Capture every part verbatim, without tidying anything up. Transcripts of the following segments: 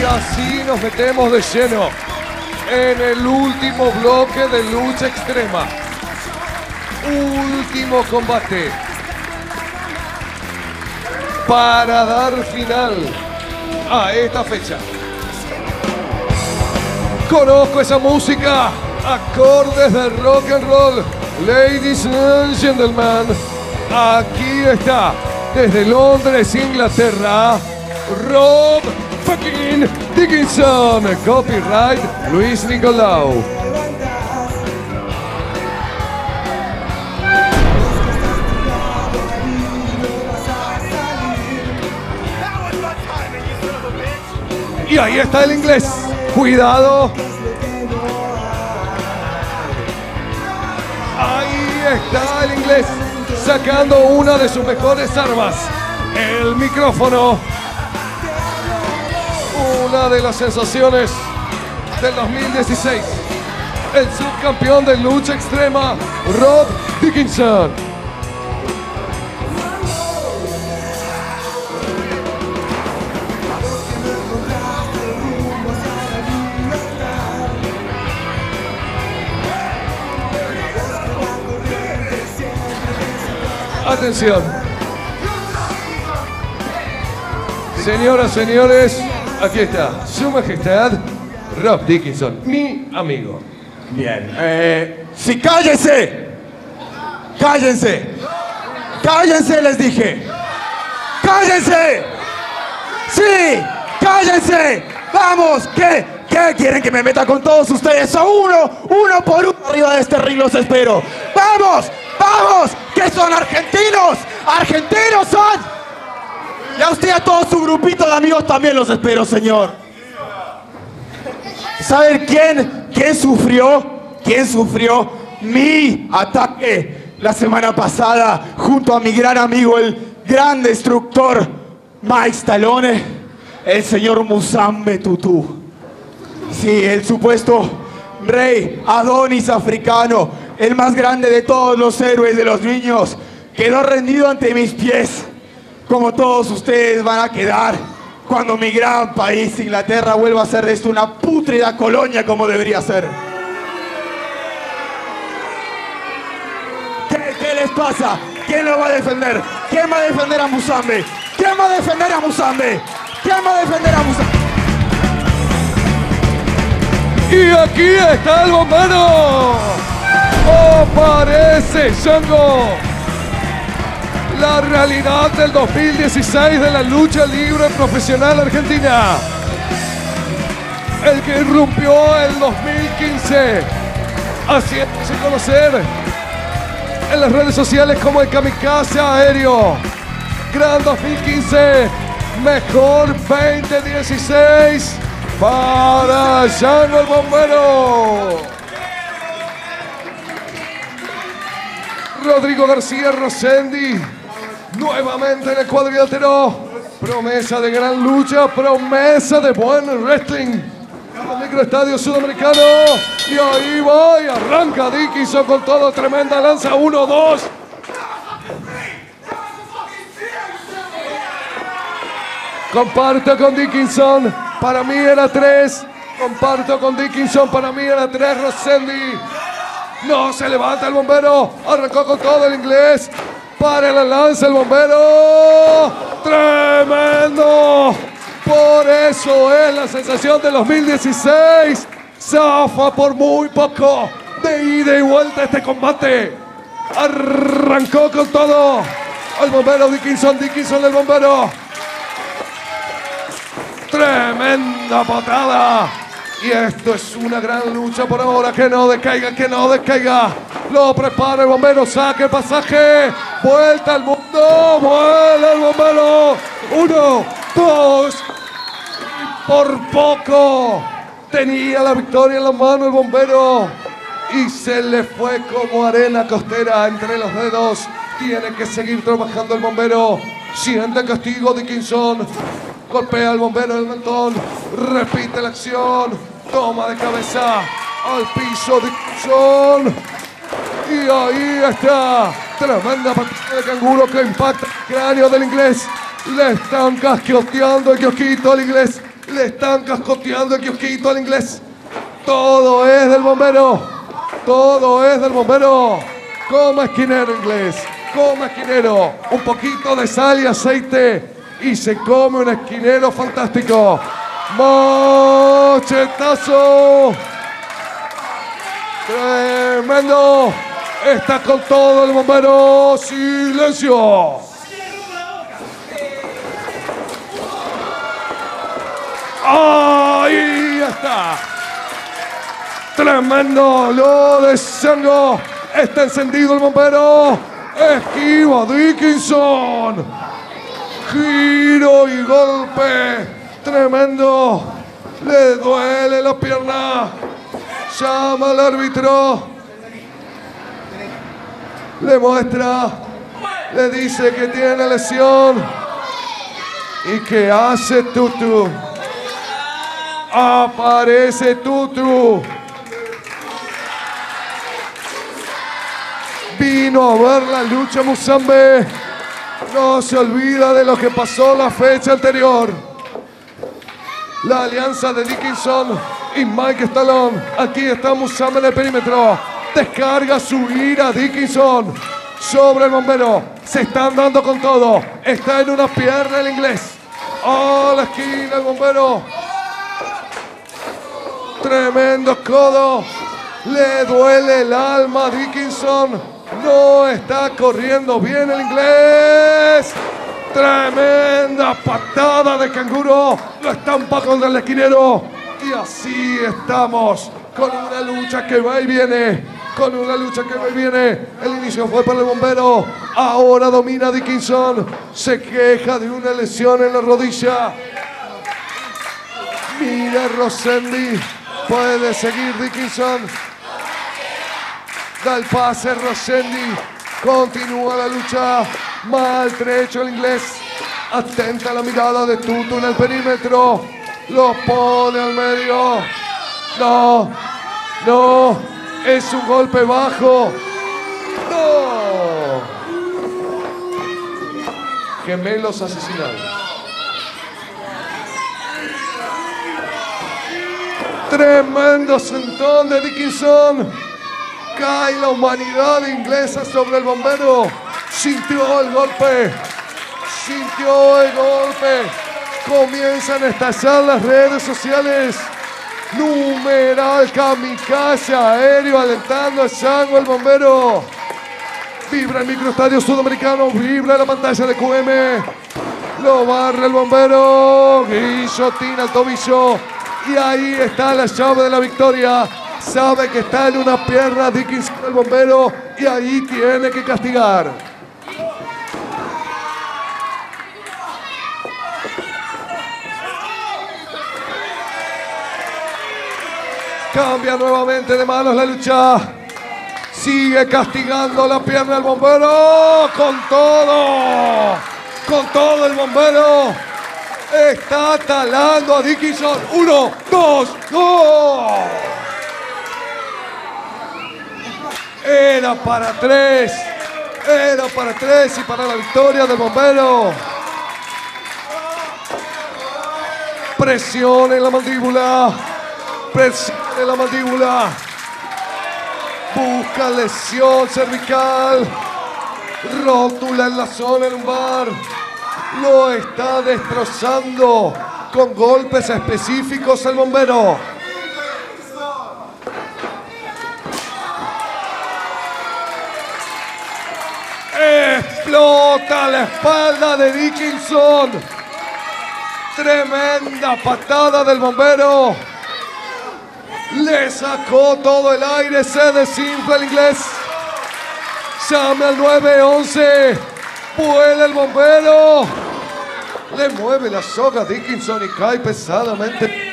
así nos metemos de lleno en el último bloque de lucha extrema. Último combate para dar final a esta fecha. Conozco esa música, acordes de rock and roll. Ladies and gentlemen, aquí está, desde Londres, Inglaterra, Rob fucking Dickinson. Copyright Luis Nicolau. Y ahí está el inglés. Cuidado. Ahí está el inglés, sacando una de sus mejores armas, el micrófono. Una de las sensaciones del dos mil dieciséis. El subcampeón de lucha extrema, Rob Dickinson. Atención. Señoras, señores, aquí está Su Majestad Rob Dickinson, mi amigo. Bien. Eh, ¡Sí, cállense! ¡Cállense! ¡Cállense, les dije! ¡Cállense! ¡Sí! ¡Cállense! ¡Vamos! ¿Qué? ¿Qué? ¿Quieren que me meta con todos ustedes a uno? Uno por uno arriba de este ring los espero. ¡Vamos! ¡Vamos! ¿Qué son argentinos? ¡Argentinos son! Y a usted y a todo su grupito de amigos también los espero, señor. ¿Saben quién? ¿Quién sufrió? ¿Quién sufrió mi ataque la semana pasada junto a mi gran amigo, el gran destructor Mike Stallone? El señor Musambe Tutu. Sí, el supuesto rey Adonis africano, el más grande de todos los héroes de los niños, quedó rendido ante mis pies, como todos ustedes van a quedar cuando mi gran país, Inglaterra, vuelva a ser de esto una pútrida colonia como debería ser. ¿Qué, qué les pasa? ¿Quién lo va a defender? ¿Quién va a defender a Musambe? ¿Quién va a defender a Musambe? ¿Quién va a defender a Musambe? Y aquí está el bombero. Aparece Django. La realidad del dos mil dieciséis de la lucha libre profesional argentina. El que irrumpió el dos mil quince, haciéndose conocer en las redes sociales como el kamikaze aéreo. Gran dos mil quince, mejor veinte dieciséis para Django el bombero. Rodrigo García Rosendi, nuevamente en el cuadrilátero. Promesa de gran lucha, promesa de buen wrestling. El microestadio sudamericano. Y ahí va y arranca Dickinson con todo. Tremenda lanza. Uno, dos. Comparto con Dickinson. Para mí era tres. Comparto con Dickinson. Para mí era tres. Rosendi. No se levanta el bombero. Arrancó con todo el inglés. Para la lanza el bombero. Tremendo. Por eso es la sensación del dos mil dieciséis. Zafa por muy poco. De ida y vuelta este combate. Arrancó con todo. El bombero Dickinson. Dickinson el bombero. Tremenda patada. Y esto es una gran lucha por ahora. Que no decaiga, que no decaiga. Lo prepara el bombero. Saque el pasaje. Vuelta al mundo. Vuela el bombero. Uno, dos. Y por poco tenía la victoria en la mano el bombero. Y se le fue como arena costera entre los dedos. Tiene que seguir trabajando el bombero. Siente el castigo Dickinson. Golpea al bombero el mentón. Repite la acción. Toma de cabeza al piso Dickinson. Y ahí está. Tremenda patada de canguro que impacta el cráneo del inglés. Le están casqueteando el kiosquito al inglés. Le están cascoteando el kiosquito al inglés. Todo es del bombero. Todo es del bombero. Como esquinero inglés. Como esquinero. Un poquito de sal y aceite. Y se come un esquinero fantástico. Mochetazo. Tremendo. Está con todo el bombero. Silencio. Ahí está. Tremendo. Lo de Sango. Está encendido el bombero. Esquiva Dickinson. Giro y golpe. Tremendo. Le duele la pierna. Llama al árbitro. Le muestra. Le dice que tiene lesión. ¿Y qué hace Tutu? Aparece Tutu. Vino a ver la lucha Musambe. No se olvida de lo que pasó la fecha anterior. La alianza de Dickinson y Mike Stallone. Aquí está Musambe en el perímetro. Descarga su ira Dickinson sobre el bombero. Se están dando con todo. Está en una pierna el inglés. Oh, la esquina el bombero. Tremendo codo. Le duele el alma a Dickinson. No está corriendo bien el inglés. Tremenda patada de canguro. Lo estampa contra el esquinero. Y así estamos. Con una lucha que va y viene. Con una lucha que va y viene. El inicio fue para el bombero. Ahora domina Dickinson. Se queja de una lesión en la rodilla. Mira Rosendi. Puede seguir Dickinson. Da el pase Rosendi. Continúa la lucha. Maltrecho el inglés. Atenta la mirada de Tutu en el perímetro. Lo pone al medio. No. No. Es un golpe bajo. No. Gemelos asesinados. Tremendo sentón de Dickinson. Cae la humanidad inglesa sobre el bombero. Sintió el golpe. Sintió el golpe. Comienzan a estallar las redes sociales. Numeral kamikaze aéreo alentando a Sango el bombero. Vibra el microestadio sudamericano. Vibra la pantalla de Q M. Lo barra el bombero. Guillotina al tobillo. Y ahí está la llave de la victoria. Sabe que está en una pierna Dickinson el bombero. Y ahí tiene que castigar. Cambia nuevamente de manos la lucha. Sigue castigando la pierna del bombero. Con todo. Con todo el bombero. Está talando a Dickinson. Uno, dos, dos. Era para tres. Era para tres y para la victoria del bombero. Presión en la mandíbula. Presión en la mandíbula. Busca lesión cervical. Rótula en la zona lumbar. Lo está destrozando con golpes específicos el bombero. Explota la espalda de Dickinson. Tremenda patada del bombero. Le sacó todo el aire. Se desinfla el inglés. Llame al nueve once. Vuela el bombero. Le mueve la soga a Dickinson y cae pesadamente.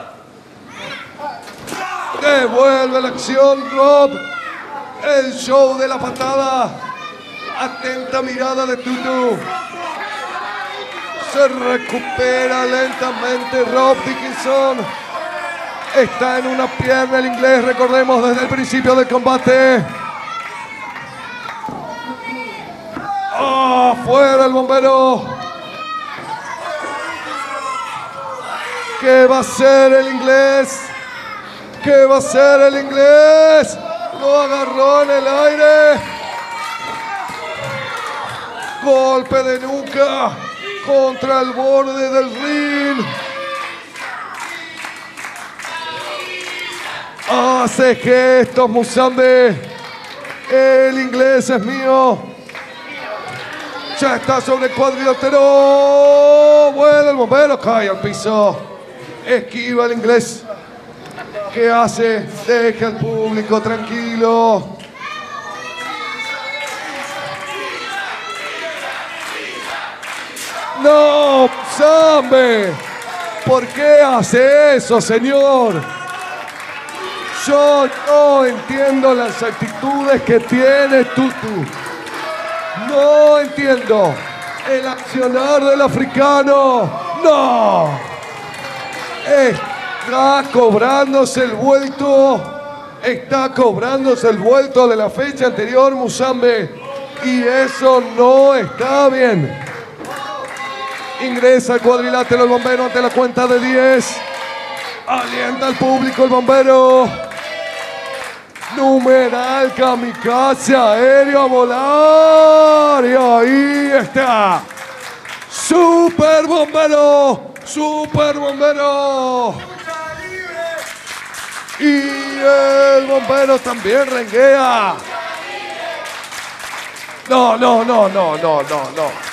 Devuelve la acción Rob. El show de la patada. Atenta mirada de Tutu. Se recupera lentamente Rob Dickinson. Está en una pierna el inglés, recordemos, desde el principio del combate. ¡Oh, fuera el bombero! ¿Qué va a hacer el inglés? ¿Qué va a hacer el inglés? Lo agarró en el aire. Golpe de nuca contra el borde del ring. Hace gestos Musambe. El inglés es mío. Ya está sobre el cuadrilátero. Vuela el bombero, cae al piso. Esquiva el inglés. ¿Qué hace? Deja al público tranquilo. No, Musambe. ¿Por qué hace eso, señor? Yo no entiendo las actitudes que tiene Tutu. No entiendo el accionar del africano. No. Está cobrándose el vuelto. Está cobrándose el vuelto de la fecha anterior, Musambe. Y eso no está bien. Ingresa al cuadrilátero el bombero ante la cuenta de diez. Alienta al público el bombero. Numeral kamikaze aéreo a volar. Y ahí está. Super bombero. Super bombero. Y el bombero también renguea. No, no, no, no, no, no, no.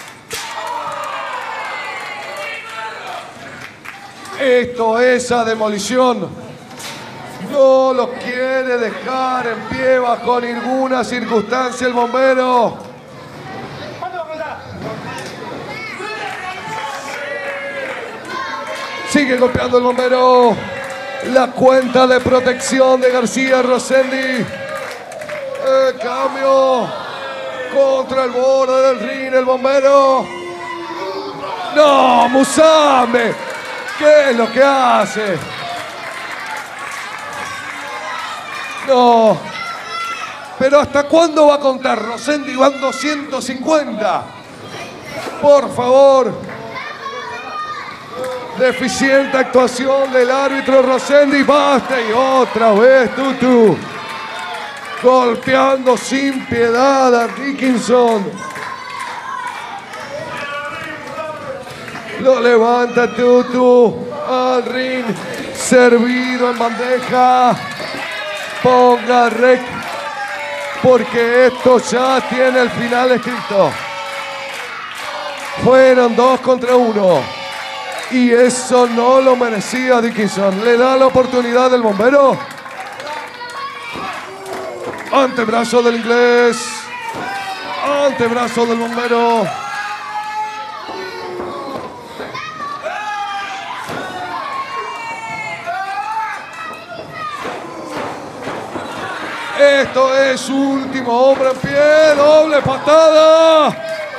Esto es a demolición. No lo quiere dejar en pie bajo ninguna circunstancia el bombero. Sigue golpeando el bombero. La cuenta de protección de García Rosendi. El cambio contra el borde del ring el bombero. No, Musambe. ¿Qué es lo que hace? No. Pero ¿hasta cuándo va a contar? Rosendi van doscientos cincuenta. Por favor. Deficiente actuación del árbitro Rosendi. Basta y otra vez Tutu. Golpeando sin piedad a Dickinson. Lo levanta Tutu al ring. Servido en bandeja. Ponga rec. Porque esto ya tiene el final escrito. Fueron dos contra uno. Y eso no lo merecía Dickinson. Le da la oportunidad del bombero. Antebrazo del inglés. Antebrazo del bombero. Esto es último hombre en pie. Doble patada.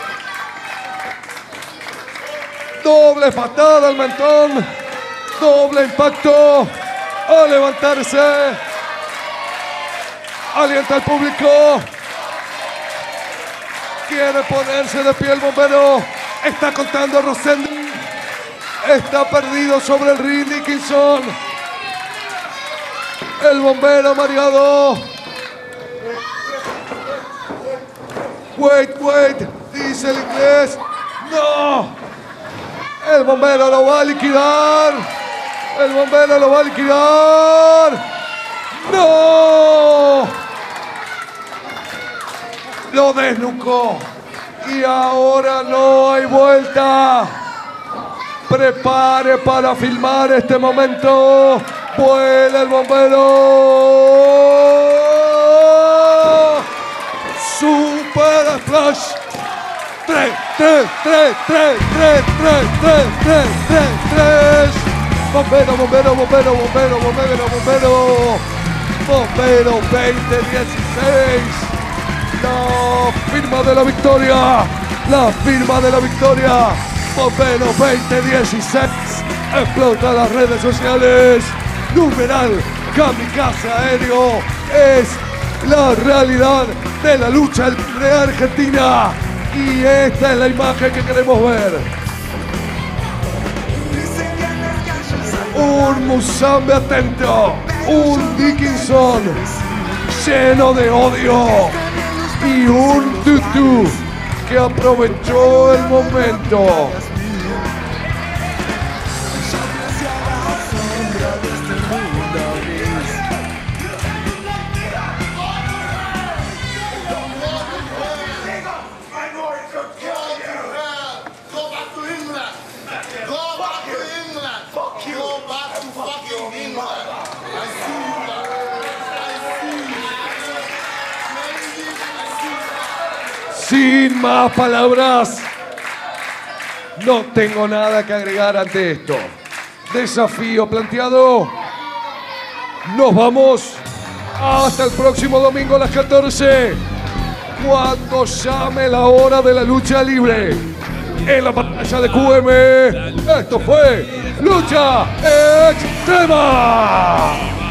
Doble patada al mentón. Doble impacto. A levantarse. Alienta al público. Quiere ponerse de pie el bombero. Está contando Rosendi. Está perdido sobre el ring Dickinson. El bombero mareado. Wait, wait, dice el inglés. No. El bombero lo va a liquidar. El bombero lo va a liquidar. No. Lo desnucó. Y ahora no hay vuelta. Prepare para filmar este momento. Vuela el bombero. Super Flash. Tres, tres, tres, tres, tres, tres, tres, tres, tres, tres. Bombero, bombero, bombero, bombero, bombero, bombero. Bombero veinte dieciséis. La firma de la victoria. La firma de la victoria. Bombero veinte dieciséis. Explota las redes sociales. Numeral kamikaze aéreo es la realidad de la lucha libre argentina. Y esta es la imagen que queremos ver. un Musambi atento, un Dickinson lleno de odio y un Tutu que aprovechó el momento. Sin más palabras, no tengo nada que agregar ante esto. Desafío planteado. Nos vamos hasta el próximo domingo a las catorce, cuando llame la hora de la lucha libre. En la pantalla de Q M, esto fue Lucha Extrema.